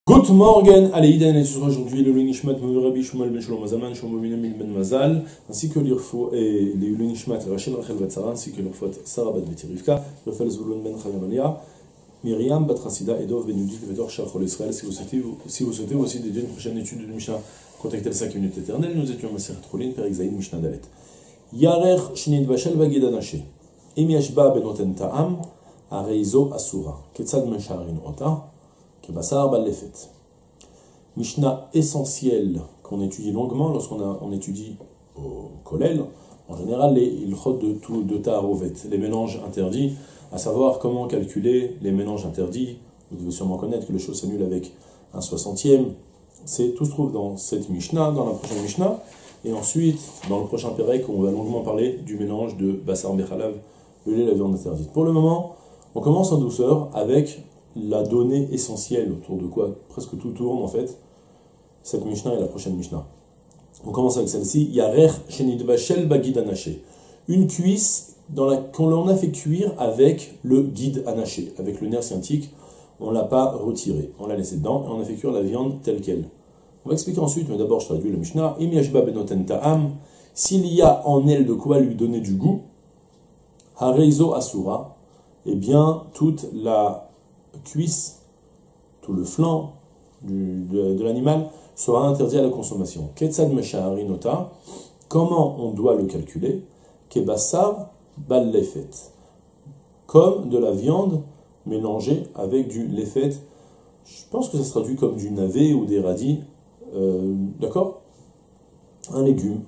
Good morning, allez, Iden, et aujourd'hui le Nishmat Rabbi Shmuel ben Shalom Azaman, Shlomo ben Mazal, ainsi que l'Irfo et les Nishmat Rachel Rachel Batzara, ainsi que l'Irfot Sarah bat Beti Rivka, Rafel Zvulun ben Chayamania, Myriam bat Chassida et Dov ben Yudit Vedor Shachol Israël. Si vous souhaitez aussi dédier une prochaine étude de Mishnah, contactez le 5 minutes éternelles. Nous étions Maseret Roulin, Perek Zayin, Mishnah Dalet. Yarer Shinid Bashel Bagidanache, Im Yashba benoten Ta'am, Areizo Asura, Ketzad Mesharin Ota. Kebassar Ballefet. Mishnah essentielle qu'on étudie longuement lorsqu'on étudie au Kollel, en général les ilchot de Ta'arovet, les mélanges interdits, à savoir comment calculer les mélanges interdits. Vous devez sûrement connaître que les choses s'annulent avec un 60e. Tout se trouve dans cette Mishnah, dans la prochaine Mishnah, et ensuite dans le prochain Perek, on va longuement parler du mélange de Bassar Bechalav, le lait, la viande interdite. Pour le moment, on commence en douceur avec la donnée essentielle autour de quoi presque tout tourne en fait, cette Mishnah et la prochaine Mishnah. On commence avec celle-ci, Yarer Shenid Bashel Bagid Anaché. Une cuisse qu'on a fait cuire avec le guide anaché, avec le nerf sciatique, on ne l'a pas retiré, on l'a laissé dedans et on a fait cuire la viande telle qu'elle. On va expliquer ensuite, mais d'abord je traduis la Mishnah, Im Yashba benoten ta'am, s'il y a en elle de quoi lui donner du goût, Hareizo Asura, eh bien toute la cuisse, tout le flanc de l'animal sera interdit à la consommation. Ketzad meshaharinota, comment on doit le calculer? Kebassar ballefet, comme de la viande mélangée avec du lefet. Je pense que ça se traduit comme du navet ou des radis, d'accord? Un légume,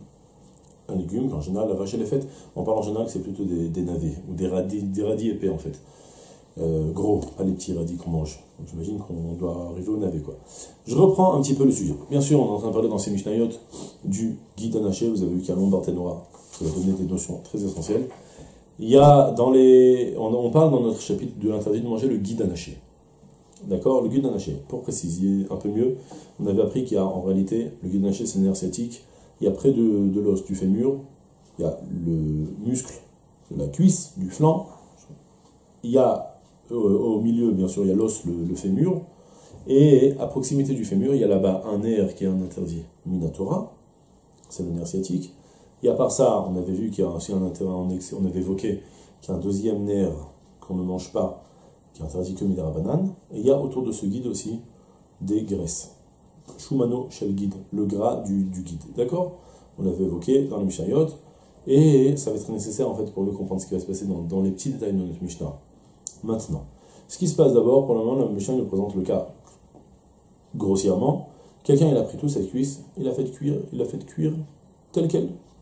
qu'en général la vache et lefet, on parle en général que c'est plutôt des navets ou des radis épais en fait. Gros, pas les petits radis qu'on mange. J'imagine qu'on doit arriver au navet, quoi. Je reprends un petit peu le sujet. Bien sûr, on est en train de parler dans ces Mishnayot du guide anaché. Vous avez vu qu'il y a un long Barthénora qui va donner des notions très essentielles. Il y a on parle dans notre chapitre de l'interdit de manger le guide anaché. D'accord? Le guide anaché. Pour préciser un peu mieux, on avait appris qu'il y a en réalité, le guide anaché c'est le nerf sciatique. Il y a près de l'os du fémur, il y a le muscle de la cuisse, du flanc. Il y a au milieu, bien sûr, il y a l'os, le fémur, et à proximité du fémur, il y a là-bas un nerf qui est un interdit minatora, c'est le nerf sciatique. Et à part ça, on avait vu qu'il y a aussi un interdit, on avait évoqué qu'il y a un deuxième nerf qu'on ne mange pas, qui est interdit que midara banane, et il y a autour de ce guide aussi des graisses. Shumano shel guide, le gras du guide. D'accord? On l'avait évoqué dans le Mishnayot, et ça va être nécessaire en fait pour mieux comprendre ce qui va se passer dans les petits détails de notre Mishnah. Maintenant, ce qui se passe d'abord, pour le moment, le Mishnah nous présente le cas grossièrement. Quelqu'un, il a pris toute cette cuisse, il l'a fait cuire tel quel.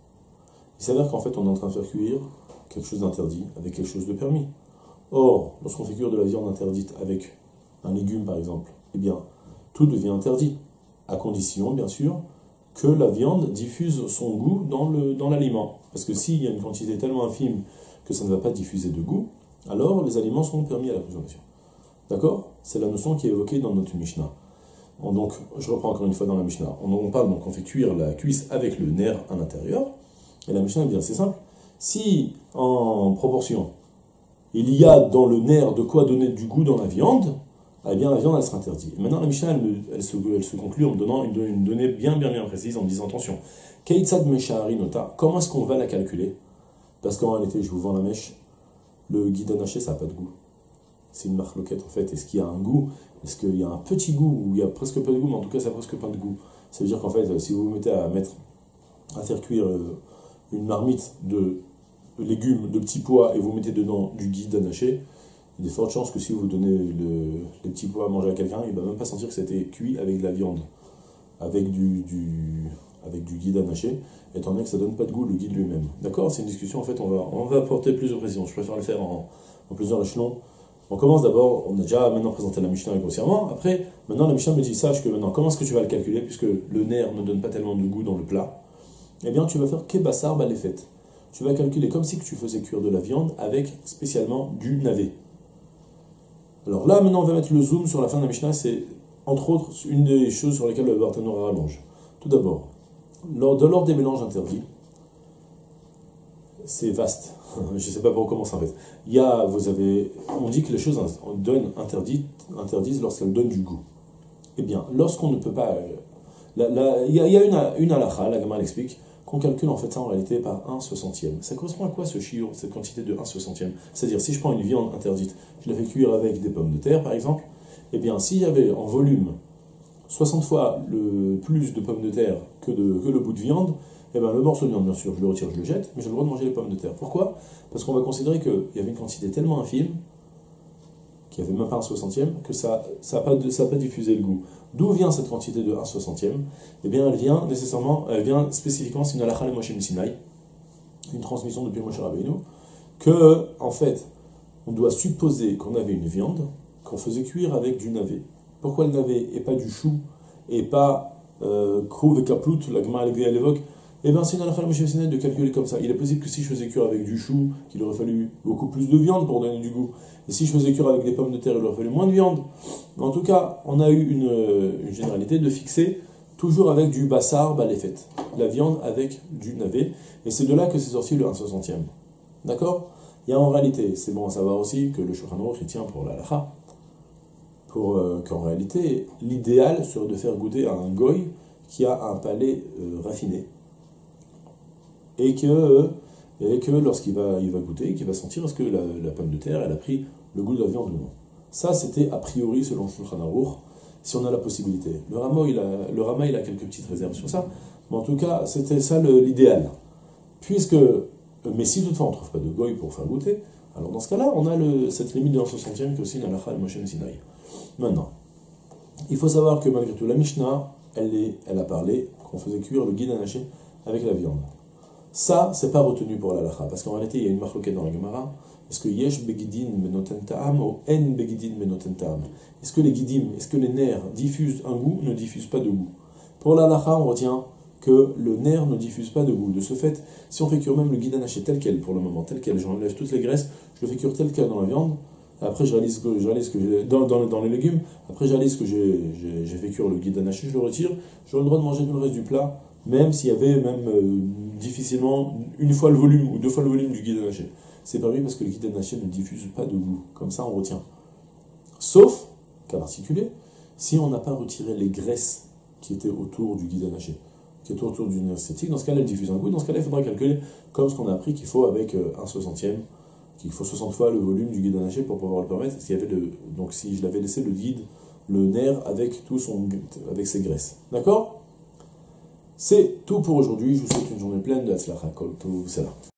Il s'avère qu'en fait, on est en train de faire cuire quelque chose d'interdit avec quelque chose de permis. Or, lorsqu'on fait cuire de la viande interdite avec un légume, par exemple, eh bien, tout devient interdit, à condition, bien sûr, que la viande diffuse son goût dans l'aliment. Parce que s'il y a une quantité tellement infime que ça ne va pas diffuser de goût, alors les aliments seront permis à la consommation. D'accord? C'est la notion qui est évoquée dans notre Mishnah. Donc, je reprends encore une fois dans la Mishnah. On parle donc, on fait cuire la cuisse avec le nerf à l'intérieur. Et la Mishnah est bien assez simple. Si, en proportion, il y a dans le nerf de quoi donner du goût dans la viande, eh bien la viande, elle sera interdite. Et maintenant, la Mishnah, elle se conclut en me donnant une donnée bien précise, en me disant, attention, Keitzad meshaharinota, comment est-ce qu'on va la calculer? Parce qu'en réalité, je vous vends la mèche, le guide anaché, ça n'a pas de goût. C'est une marloquette en fait. Est-ce qu'il y a un goût? Est-ce qu'il y a un petit goût? Ou il y a presque pas de goût, mais en tout cas, ça n'a presque pas de goût. Ça veut dire qu'en fait, si vous vous mettez à faire cuire une marmite de légumes, de petits pois, et vous mettez dedans du guide anaché, il y a de fortes chances que si vous donnez les petits pois à manger à quelqu'un, il ne va même pas sentir que c'était cuit avec de la viande, avec du guide anaché, étant donné que ça ne donne pas de goût, le guide lui-même. D'accord? C'est une discussion, en fait, on va apporter plus de précision. Je préfère le faire en plusieurs échelons. On commence d'abord, on a déjà maintenant présenté la Mishnah grossièrement. Après, maintenant la Mishnah me dit, sache que maintenant, comment est-ce que tu vas le calculer, puisque le nerf ne donne pas tellement de goût dans le plat? Eh bien, tu vas faire kebassar balefet. Tu vas calculer comme si tu faisais cuire de la viande avec spécialement du navet. Alors là, maintenant, on va mettre le zoom sur la fin de la Mishnah. C'est, entre autres, une des choses sur lesquelles le Barthénora rallonge. Tout d'abord, de l'ordre des mélanges interdits, c'est vaste. Je ne sais pas par où commencer en fait. On dit que les choses interdisent lorsqu'elles donnent du goût. Eh bien, lorsqu'on ne peut pas... Il y a une halakha, la Gemara l'explique, qu'on calcule en fait ça en réalité par 1/60e. Ça correspond à quoi ce shiur, cette quantité de 1/60e? C'est-à-dire, si je prends une viande interdite, je la fais cuire avec des pommes de terre par exemple, eh bien, s'il y avait en volume 60 fois plus de pommes de terre que le bout de viande, eh bien, le morceau de viande, bien sûr, je le retire, je le jette, mais j'ai le droit de manger les pommes de terre. Pourquoi? Parce qu'on va considérer qu'il y avait une quantité tellement infime, qu'il n'y avait même pas 1/60e, que ça n'a pas diffusé le goût. D'où vient cette quantité de 1/60e? Eh bien, elle vient spécifiquement, c'est une halakha le Moshe Sinai, une transmission depuis Moshe Rabbeinu, que, en fait, on doit supposer qu'on avait une viande, qu'on faisait cuire avec du navet. Pourquoi le navet et pas du chou, et pas krou et kaplout, la Gemara elle évoque? Eh bien, c'est une halakha le Moshe Sinai de calculer comme ça. Il est possible que si je faisais cuire avec du chou, qu'il aurait fallu beaucoup plus de viande pour donner du goût. Et si je faisais cuire avec des pommes de terre, il aurait fallu moins de viande. Mais en tout cas, on a eu une généralité de fixer toujours avec du bassar balefet, la viande avec du navet. Et c'est de là que c'est sorti le 1/60e. D'accord? Il y a en réalité, c'est bon à savoir aussi que le Shulchan Aruch tient pour la halakha, qu'en réalité, l'idéal serait de faire goûter à un goy qui a un palais raffiné. Et que lorsqu'il va goûter, qu'il va sentir est-ce que la pomme de terre, elle a pris le goût de la viande ou non. Ça, c'était a priori selon Shulchan Aruch, si on a la possibilité. Le Rama, il a quelques petites réserves sur ça, mais en tout cas, c'était ça l'idéal. Mais si toutefois on ne trouve pas de goy pour faire goûter, alors dans ce cas-là, on a cette limite de 1/60e qui est aussi une halakha le Moshe Sinai. Maintenant, il faut savoir que malgré tout, la Mishnah, elle a parlé qu'on faisait cuire le guide anaché avec la viande. Ça, c'est pas retenu pour l'halakha, parce qu'en réalité, il y a une marloquette dans la Gemara. Est-ce que yesh begidin menoten ta'am ou en begidin menoten ta'am? Est-ce que les guidim, est-ce que les nerfs diffusent un goût, ne diffusent pas de goût? Pour l'halakha, on retient que le nerf ne diffuse pas de goût. De ce fait, si on fait cuire même le guide anaché tel quel, pour le moment, tel quel, j'enlève toutes les graisses, je le fais cuire tel quel dans la viande, après je réalise que j'ai dans les légumes, après je réalise que j'ai fait cuire le guide anaché, je le retire, j'aurai le droit de manger tout le reste du plat, même s'il y avait difficilement une fois le volume ou 2 fois le volume du guide anaché. C'est permis parce que le guide anaché ne diffuse pas de goût. Comme ça, on retient. Sauf, cas particulier, si on n'a pas retiré les graisses qui étaient autour du guide anaché, qui étaient autour du nerf sciatique, dans ce cas-là, elle diffuse un goût. Dans ce cas-là, il faudra calculer comme ce qu'on a appris qu'il faut avec 1/60e, qu'il faut 60 fois le volume du guide anaché pour pouvoir le permettre. Donc, si je l'avais laissé le guide, le nerf avec ses graisses. D'accord? C'est tout pour aujourd'hui. Je vous souhaite une journée pleine de Hatzlacha Kol Tov Salah.